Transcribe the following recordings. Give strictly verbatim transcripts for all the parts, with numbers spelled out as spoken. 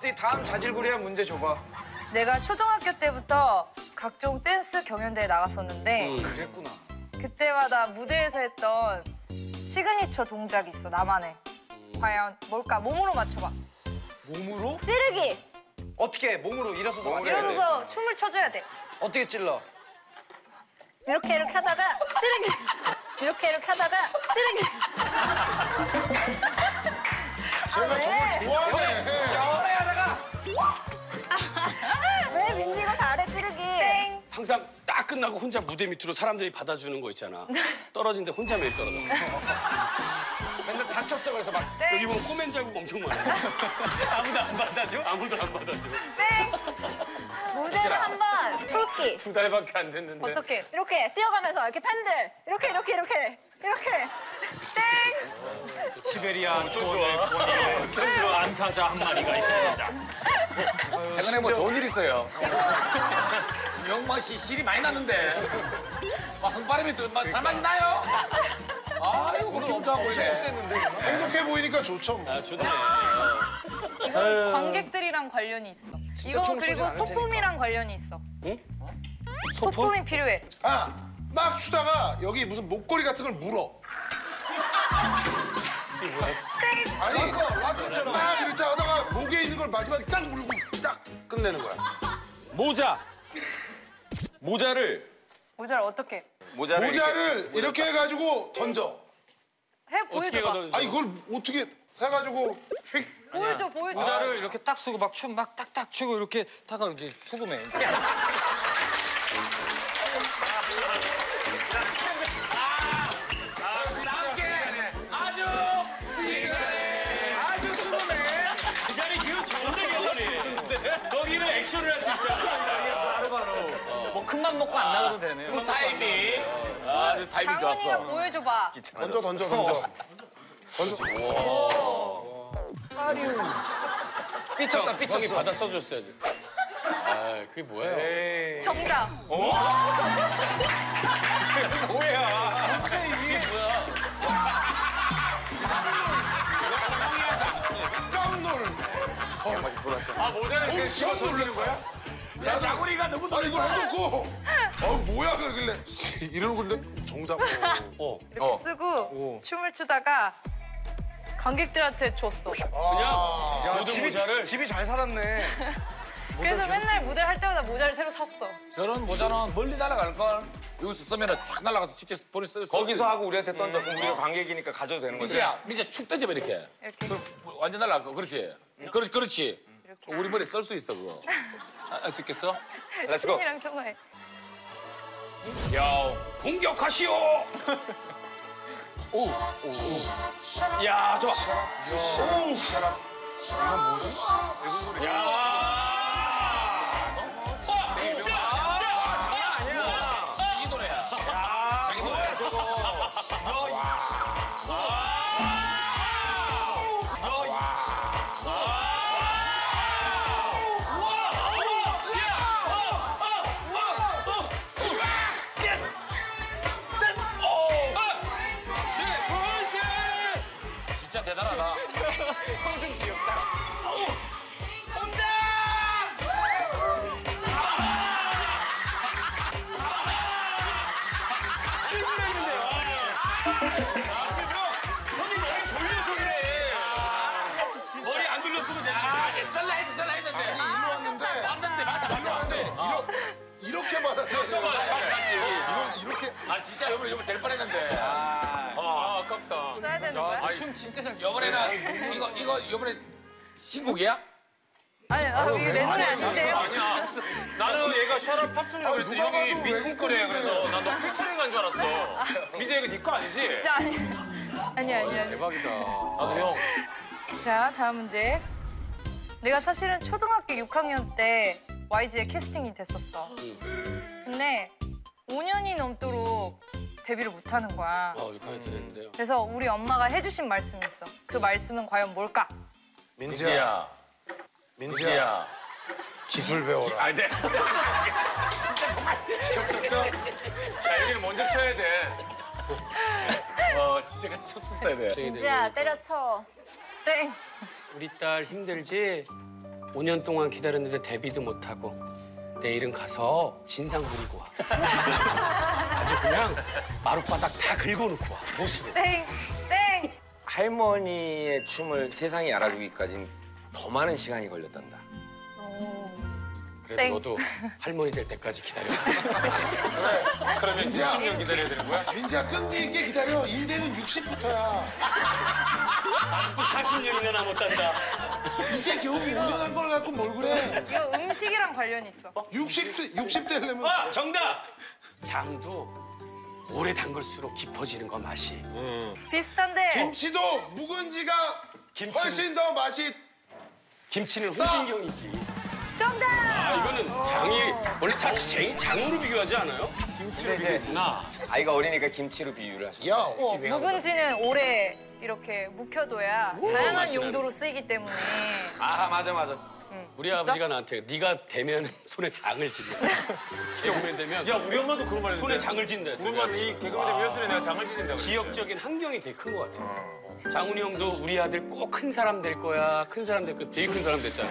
어디 다음 자질구레한 문제 줘봐. 내가 초등학교 때부터 각종 댄스 경연대회 나갔었는데 음, 그랬구나. 그때마다 무대에서 했던 시그니처 동작이 있어, 나만의. 과연 뭘까? 몸으로 맞춰봐. 몸으로? 찌르기! 어떻게 몸으로 일어서서 맞춰야 돼? 일어서서 춤을 춰줘야 돼. 어떻게 찔러? 이렇게 이렇게 하다가 찌르기! 이렇게 이렇게 하다가 찌르기! 제가 정말 좋아하네. 연애 하다가 왜 민지가 잘해, 찌르기? 땡! 항상 딱 끝나고 혼자 무대 밑으로 사람들이 받아주는 거 있잖아. 떨어진데 혼자 매일 떨어졌어. 맨날 다쳤어 그래서 막. 여기 보면 꼬맨 자국 엄청 많아. 아무도 안 받아줘? 아무도 안 받아줘. 땡! 무대를 한번 풀기. 두 달밖에 안 됐는데. 어떻게? 이렇게 뛰어가면서 이렇게 팬들 이렇게 이렇게 이렇게 이렇게 땡! 시베리아 초원의 코니에 암사자 한 마리가 있습니다. 최근에 뭐 좋은 일 있어요. 영마 씨 실이 많이 났는데 막 흥바람이 막 살맛이 나요. 아이고 뭐 기분 좋아 보이네. 행복해 보이니까 좋죠. 뭐. 아, 좋네. 이거 관객들이랑 관련이 있어. 이거 총 그리고 쏘진 않을 소품이랑 관련이 있어. 응? 소품이 필요해. 아, 막 추다가 여기 무슨 목걸이 같은 걸 물어. 아니, 와커처럼. 막 이렇게 하다가 목에 있는 걸 마지막에 딱 물고 딱 끝내는 거야. 모자. 모자를 모자를 어떻게? 모자를, 모자를 이렇게 해가지고 던져. 해 어떻게 보여줘봐. 해가지고 아, 이걸 어떻게 해가지고 휙. 보여줘 보여줘. 모자를 이렇게 딱 쓰고 막 춤 막 딱딱 추고 이렇게 다가 이제 수금해. 아주 아주 수고네. 이 자리 기분 좋은데, 기분이. 거기는 액션을 할 수 있잖아. 바로바로. 뭐 큰맘 먹고 안 나가도 되네요. 그 타이밍. 아, 그 타이밍 장훈이가 좋았어. 보여줘봐. 던져, 던져, 던져. 던져. 삐쳤다 형이 삐쳤어. 받아 써줬어야지. 아, 그게 뭐예요? 에이. 정답. 뭐야? 이게 뭐야? 깜놀. 아, 모자를 이렇게 엄청 놀란 거야? 야, 자구리가 너무 아, 이거 놀랬어. 해놓고, 어, 뭐야, 그러길래. 이러고 근데 정답. 어. 이렇게 쓰고 춤을 추다가 관객들한테 줬어. 아, 야, 모든 집이, 모자를? 집이 잘 살았네. 그래서 맨날 무대를 할 때마다 모자를 새로 샀어. 저런 모자는 멀리 날아갈걸. 여기서 쓰면은 촥 날아가서 직접 본인 쓸 수. 거기서 하고 우리한테 던져. 그럼 우리가 관객이니까 가져도 되는 거지. 민지야, 민지야 축 던져봐 이렇게. 이렇게. 그럼 완전 날아갈 거. 그렇지. 그렇지, 그렇지. 우리 머리 쓸 수 있어 그거. 할 수 있겠어? 렛츠고. 춤이랑 통화해. 야, 공격하시오! 오, 오, 오. 야, 좋아. 오, 사람. 이건 뭐지? 야! 이 노래야. 자기 노래야 저거. 진짜 대단하다. 좀 귀엽다. 머리 안 돌렸으면 되는데. 썰라 했어, 썰라 했는데. 아니, 일로 왔는데. 왔는데 맞아, 일로 맞아. 왔는데. 이러, 이렇게 받았어요. 맞지. 이거 이렇게. 아 진짜 여러분 이거 될 뻔했는데. 아, 아깝다. 써야 되는 거야? 춤 진짜 잘. 이번에는 이거 이거 이번에 신곡이야? 아니, 아, 이거 내 노래 아닌데요? 아니야. 나는 얘가 샤랄 팝송이라고 아, 그랬더니 누가 형이 봐도 미팅 거래. 외국 그래서 난 너 피처링 간 줄 알았어. 민재 이거 네 거 아니지? 진짜 아니. 아니, 아니, 아니. 대박이다. 나도 형. 자, 다음 문제. 내가 사실은 초등학교 육 학년 때 와이지에 캐스팅이 됐었어. 근데 오 년이 넘도록 데뷔를 못하는 거야. 아, 육 학년 때 됐는데요. 그래서 우리 엄마가 해주신 말씀이 있어. 그 말씀은 과연 뭘까? 민지야, 민지야, 민지야. 기술 배워라. 아, 네. 겹쳤어? 야, 여기는 먼저 쳐야 돼. 어, 진짜 같이 쳤었어야 돼. 민지야, 때려쳐. 땡. 우리 딸 힘들지? 오 년 동안 기다렸는데 데뷔도 못하고 내일은 가서 진상 부리고 와. 아주 그냥 마룻바닥 다 긁어놓고 와. 보수로. 땡! 땡! 할머니의 춤을 세상이 알아주기까지는 더 많은 시간이 걸렸단다. 그래서 땡. 너도 할머니 될 때까지 기다려. 그러면 민지야, 육십 년 기다려야 되는 거야? 민지야 끈기 있게 기다려. 인생은 육십부터야. 아직도 사십 년이나 남았단다. 이제 겨우 오 년 한 걸 갖고 뭘 그래. 이거 음식이랑 관련이 있어. 육십, 육십 되려면 아, 정답! 장도 오래 담글수록 깊어지는 거 맛이. 비슷한데 김치도 묵은지가 김치는- 훨씬 더 맛이. 김치는 홍진경이지. 정답! 아, 이거는 장이 원래 다 장, 장으로 비교하지 않아요? 근데 이제 아이가 어리니까 김치로 비유를 하셨어. 야, 어, 묵은지는 오래 이렇게 묵혀둬야 다양한 맛이 용도로 쓰이기 때문에 아 맞아 맞아. 우리 아버지가 나한테 네가 대면 손에 장을 진다. 개그맨 되면 야 우리 엄마도 그런 말 했는데. 손에 장을 진다. 우리 엄마는 이 개그맨 되면 였으니 내가 장을 찢는다고. 지역적인 환경이 되게 큰 것 같아. 장훈이 형도 우리 아들 꼭 큰 사람 될 거야. 큰 사람 될 거야. 되게 큰 사람 됐잖아.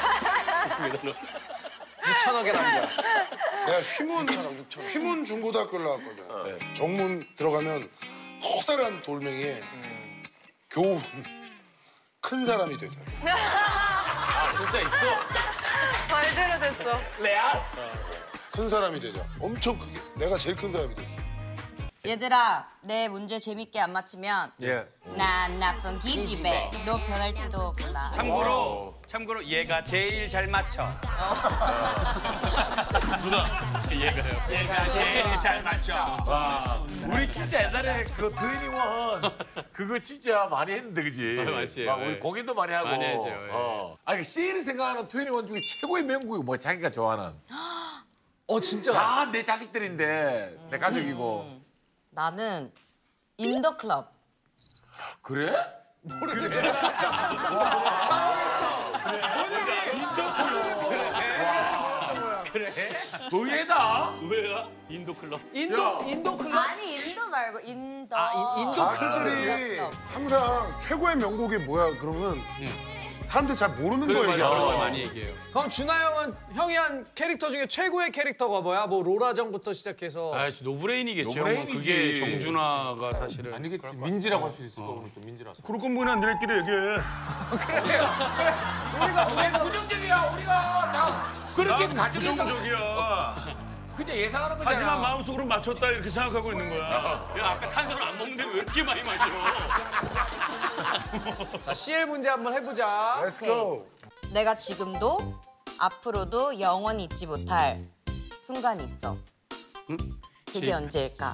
육천억의 남자. 내가 휘문 휘문 중고등학교를 나왔거든. 정문 들어가면 커다란 돌멩이에 교훈 큰 사람이 되자. 아 진짜 있어? 말대로 됐어. 레알? 큰 사람이 되자. 엄청 크게. 내가 제일 큰 사람이 됐어. 얘들아, 내 문제 재밌게 안 맞히면 예. 난 나쁜 기집애로 변할지도 몰라. 참고로 참고로 얘가 제일 잘 맞춰. 누나 얘가요. 얘가 제일 잘 맞춰. 와, 우리 진짜 옛날에 그 트웬티원 그거 진짜 많이 했는데, 그지? 아, 맞지. 막 우리 예. 공연도 많이 하고. 많이 했죠, 예. 어. 아니, 씨엘이 생각하는 트웬티원 중에 최고의 명곡이 뭐야? 자기가 좋아하는. 어 진짜. 다 내 자식들인데, 내 가족이고. 나는 인더클럽. 그래? 그래? 의외다. 왜야? 인도 클럽. 인도 인도 클럽. 아니 인도 말고 인더. 아, 인- 인도 가수들이 항상 최고의 명곡이 뭐야 그러면 사람들이 잘 모르는 거 그런 얘기하더라고. 걸 많이 얘기해요. 그럼 준하 형은 형이 한 캐릭터 중에 최고의 캐릭터가 뭐야? 뭐 로라정부터 시작해서. 아, 노브레인이겠죠. 노브레인이지. 뭐 그게 정준하가 사실은. 아니, 이게 민지라고 할 수 있을 거고, 또 민지라서. 그럴 거면 우리 안들끼리 얘기해. 왜 부정적이야, 우리가. 자, 그렇게 가족에서 부정적이야. 그냥 예상하는 거잖아. 하지만 마음속으로 맞췄다 이렇게 생각하고 있는 거야. 야, 아까 탄산을 안 먹는데 왜 이렇게 많이 마셔? 자, 씨엘 문제 한번 해보자. Let's go. 내가 지금도 앞으로도 영원히 잊지 못할 순간이 있어. 그게 언제일까?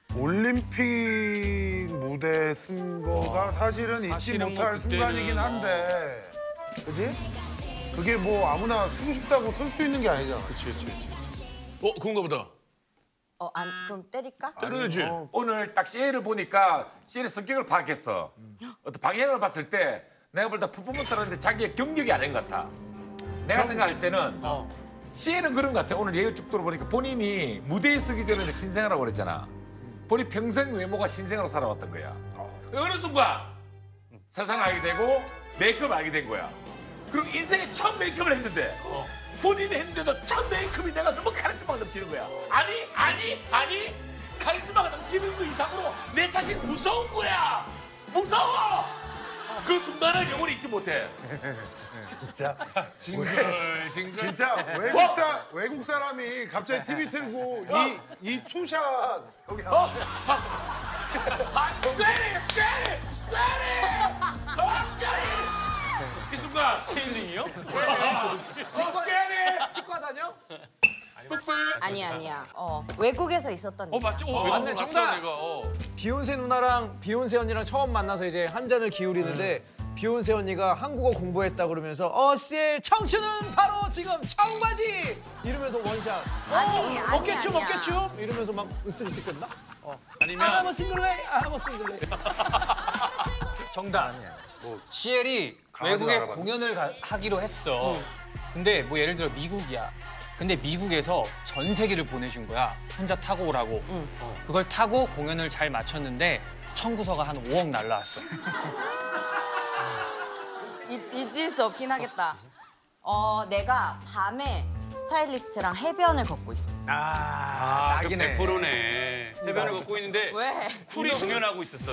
올림픽 무대 쓴 거가 사실은 잊지 사실은 못할 뭐 그때는 순간이긴 한데, 그지? 그게 뭐 아무나 쓰고 싶다고 쓸 수 있는 게 아니잖아. 그치, 그치, 그치. 어 그런가 보다. 어, 안 그럼 때릴까? 때려야지. 오늘 딱 씨엘을 보니까 씨엘의 성격을 파악했어. 어떤 방향을 봤을 때 내가 볼 때 퍼포먼스를 하는데 자기의 경력이 아닌 것 같아. 내가 생각할 때는 씨엘은 그런 것 같아. 오늘 얘기를 쭉 들어보니까 본인이 무대에 서기 전에 신생아라고 그랬잖아. 본인 평생 외모가 신생아로 살아왔던 거야. 어느 순간 세상을 알게 되고 메이크업을 알게 된 거야. 그리고 인생에 처음 메이크업을 했는데 본인이 했는데도 첫 메이크업이 내가 너무 카리스마가 넘치는 거야. 아니, 아니, 아니. 카리스마가 넘치는 거 이상으로 내 자신 무서운 거야. 무서워. 그 순간을 영원히 잊지 못해. 진짜. 진짜. 진짜 외국, 사, 외국 사람이 갑자기 티비 틀고 이, 이 투샷. 여기 어? 아, 스퀘리, 스퀘리, 스퀘리. 어, 스퀘리. 이 순간 스케일링이요? 어, 스퀘리. 치과 다녀? 아니 아니야. 어, 외국에서 있었던 어 일이야. 맞죠? 어, 맞네, 맞어, 정답! 내가. 어. 비욘세 누나랑 비욘세 언니랑 처음 만나서 이제 한 잔을 기울이는데 비욘세 언니가 한국어 공부했다 그러면서 어 씨엘 청춘은 바로 지금 청바지 이러면서 원샷. 아니, 아니, 어깨춤 아니야. 어깨춤 이러면서 막 으쓱으쓱 끝나? 어. 아니면 아뭐 싱글웨이 아뭐 싱글웨이. 정답. 뭐, 씨엘이 강아지가 외국에 알아봤네. 공연을 가- 하기로 했어. 근데 뭐 예를 들어 미국이야. 근데 미국에서 전 세계를 보내준 거야. 혼자 타고 오라고. 그걸 타고 공연을 잘 마쳤는데 청구서가 한 오억 날라왔어. 잊, 잊을 수 없긴 하겠다. 어, 내가 밤에 스타일리스트랑 해변을 걷고 있었어. 아, 낙이네. 백 퍼센트네. 해변을 걷고 있는데 왜? 쿨이 공연하고 있었어.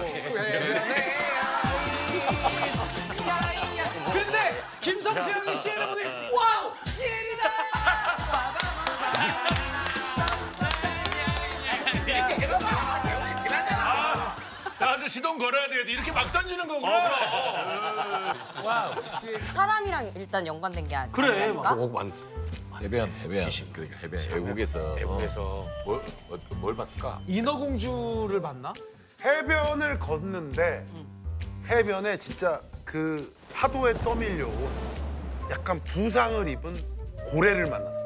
근데 김성수 형이 씨엘을 보니 와우 씨엘이다. 나도 시동 걸어야 되겠다. 이렇게 막 던지는 거구나. 와우 씨엘. 사람이랑 일단 연관된 게 아니야. 그래. 아닌가? 해변, 해변. 그러니까 해변. 외국에서. 외국에서. 뭘, 어, 뭘 봤을까? 인어공주를 봤나? 해변을 걷는데 해변에 진짜 그 파도에 떠밀려 약간 부상을 입은 고래를 만났어.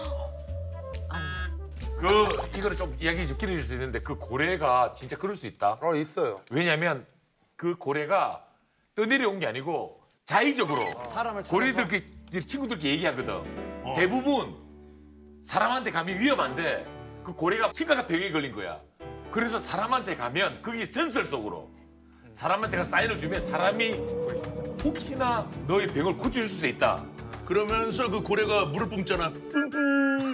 그 이거를 좀 이야기 좀 길어질 수 있는데 그 고래가 진짜 그럴 수 있다. 어 있어요. 왜냐면 그 고래가 떠내려온 게 아니고 자의적으로 사람을 찾아서? 고래들끼리 친구들끼리 얘기하거든. 대부분 사람한테 가면 위험한데 그 고래가 심각한 병에 걸린 거야. 그래서 사람한테 가면 거기 전설 속으로 사람한테 가 사인을 주면 사람이 혹시나 너의 병을 고쳐줄 수도 있다. 그러면서 그 고래가 물을 뿜잖아. 뿜뿜.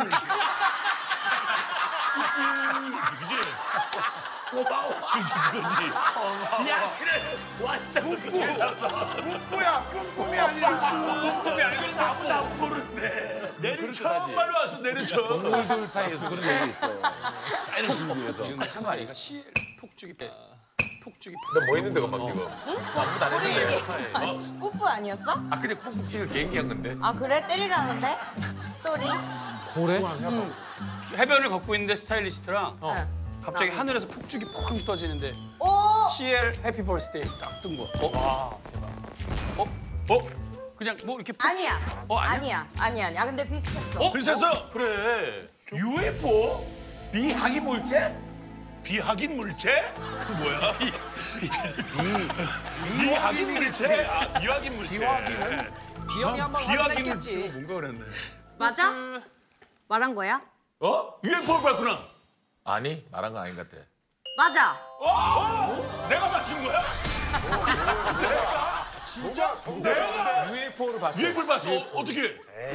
그지? 고마워. 그지? 야, 그래. 완전 꿈꾸야 꿈꿈이 아니라 꿈이 아니고 아무도 안 모르는데. 내는 처음 말로 왔어, 내는 처음. 동물들 사이에서 그런 얘기 있어. 사인을 주기 위해서. 지금 한 마리가 씨엘 폭죽이 배. 폭죽이 너 뭐 있는데 그만 지금. 아무도 안 했는데. 뽀뽀 아니었어? 아 근데 꾹꾹 이거 개인기 한 건데. 아 그래? 때리라는데? 쏘리? 고래? 해변을 걷고 있는데 스타일리스트랑 응. 갑자기 하늘에서 폭죽이 펑 떠지는데 오! 씨엘 해피 버스데이 딱 뜬 거. 어? 와 대박. 어? 어? 그냥 뭐 이렇게 폭- 아니야. 어 아니야? 아니야. 아니야. 아니야. 근데 비슷했어. 어? 비슷했어? 그래. 유에프오? 비하기 물체? 비확인 물체? 그 뭐야? 비, 비, 비확인 물체? 아, 비확인 물체. 비확인은? 비영이 한번 비확인 확인했겠지. 물체가 뭔가 그랬네. 맞아? 말한 거야? 어? 유에프오를 봤구나. 아니 말한 건 아닌 것 같아. 맞아. 어? 내가 맞춘 거야? 진짜 정답인데. 유에프오를 봤어. 유에프오를 봤어? 어, 어떻게?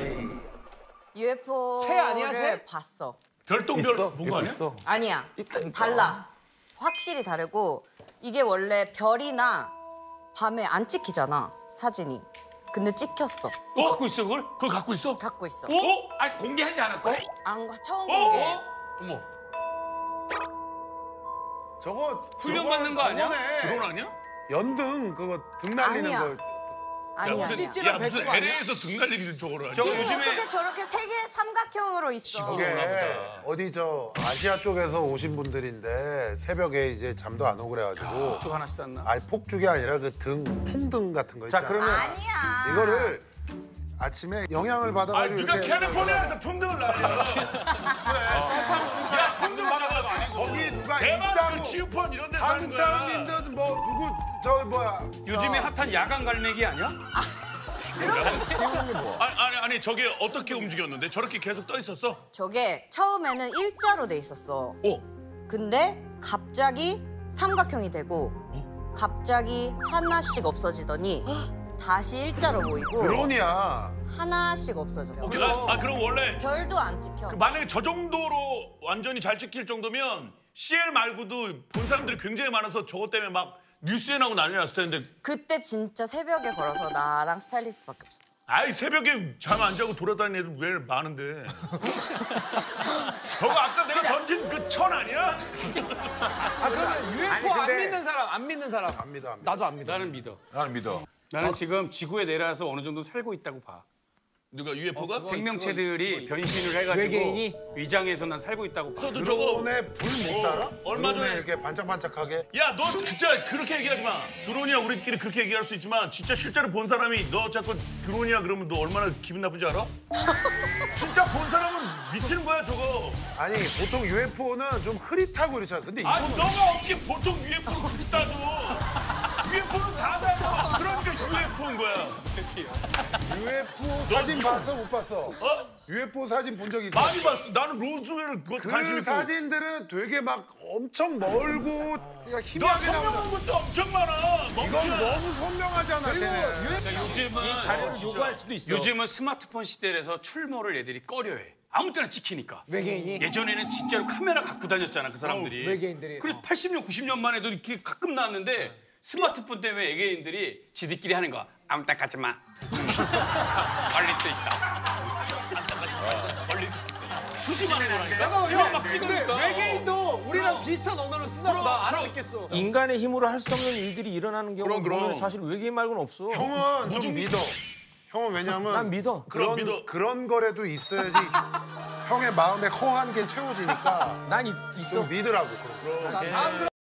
유에프오를 새 아니야, 새? 봤어. 별똥별 뭔거 아니야? 있어. 아니야. 달라. 확실히 다르고 이게 원래 별이나 밤에 안 찍히잖아, 사진이. 근데 찍혔어. 어? 갖고 있어 그걸? 그걸 갖고 있어? 갖고 있어. 어? 아니 공개하지 않았고? 안 가, 처음 어? 본 게. 어? 어머. 저거 훈련 저거 받는 거 아니야? 저거네. 드론 아니야? 연등 그거 등 날리는 아니야. 거. 아니야, 아니야. 찌찌랑 야 무슨 배꼽 아니야? 엘에이에서 등 날리기를 저거를 하지? 저거 근데 요즘에 어떻게 저렇게 세 개 삼각형으로 있어? 저게 어디 저 아시아 쪽에서 오신 분들인데 새벽에 이제 잠도 안 오고 그래가지고 폭죽 하나씩 쐈나? 아니 폭죽이 아니라 그 등 풍등 같은 거 있잖아. 자 그러면 아니야. 이거를 아침에 영향을 아 받아가지고 네가 이렇게 캘리포니아에서 풍등을 날려. 야 풍등 받아가지고 아니고. 거기 누가 대만 있다고 그 치우펀 이런 데 사는 한국 거야. 사람인데 뭐 누구 저 뭐야 요즘에 핫한 야간 갈매기 아니야? 아니, 아니 아니 저게 어떻게 움직였는데 저렇게 계속 떠 있었어? 저게 처음에는 일자로 돼 있었어. 오. 근데 갑자기 삼각형이 되고 갑자기 하나씩 없어지더니 다시 일자로 보이고 드론이야. 하나씩 없어져. 오케이. 아, 아 그럼 원래 별도 안 찍혀. 그 만약에 저 정도로 완전히 잘 찍힐 정도면 씨엘 말고도 본 사람들이 굉장히 많아서 저것 때문에 막 뉴스에 나오고 난리 났을 텐데. 그때 진짜 새벽에 걸어서 나랑 스타일리스트밖에 없었어. 아이 새벽에 잠 안 자고 돌아다니는 애들 왜 많은데. 저거 아까 내가 던진 그 천 아니야? 아 그러면 유에프오 안 믿는 사람, 안 믿는 사람. 안 믿어 안 믿어. 나도 안 믿어. 나는 믿어. 나는 믿어. 나는 지금 지구에 내려와서 어느 정도 살고 있다고 봐. 누가 유에프오가? 생명체들이 변신을 해가지고 외계인이? 위장해서 난 살고 있다고 봐. 저도 저거. 드론에 불 못 달아? 얼마 드론에 전에- 이렇게 반짝반짝하게. 야, 너 진짜 그렇게 얘기하지 마. 드론이야 우리끼리 그렇게 얘기할 수 있지만 진짜 실제로 본 사람이 너 자꾸 드론이야 그러면 너 얼마나 기분 나쁜지 알아? 진짜 본 사람은 미치는 거야 저거. 아니 보통 유에프오는 좀 흐릿하고 이렇잖아. 근데 아니 이거는 너가 어떻게 보통 유에프오를 그렇게 따져? 유에프오는 다 따져. 그러니까 유에프오인 거야. 유에프오 사진 봤어 못 봤어? 어? 유에프오 사진 본 적 있어? 많이 봤어. 나는 로즈웰을 그거 그 관심 있고. 사진들은 되게 막 엄청 멀고 그냥 너 희미하게 선명한 나오잖아. 것도 엄청 많아. 이건 멍청아. 너무 선명하잖아. 쟤는. 그러니까 요즘은 자료를 요구할 수도 있어. 요즘은 스마트폰 시대라서 출몰을 애들이 꺼려해. 아무 때나 찍히니까. 외계인이? 예전에는 진짜로 카메라 갖고 다녔잖아 그 사람들이. 어, 외계인들이. 그래서 팔십 년, 구십 년 만에도 이렇게 가끔 나왔는데 스마트폰 때문에 외계인들이 지들끼리 하는 거야. 아무 딱 가지 마. 멀리 서 있다. 멀리 서 있어. 조심하는 거라니까. 잠깐만, 그냥 형. 막 근데 찍으니까. 외계인도 우리랑 그럼. 비슷한 언어를 쓰나 보다. 알아듣겠어. 인간의 힘으로 할 수 없는 일들이 일어나는 경우는 그럼, 그럼. 보면 사실 외계인 말고는 없어. 형은 좀 믿어. 형은 왜냐면 난 믿어. 그런 그럼 믿어. 그런 거라도 있어야지 형의 마음에 허한 게 채워지니까 난 이- 있어. 좀 믿으라고. 자, 다음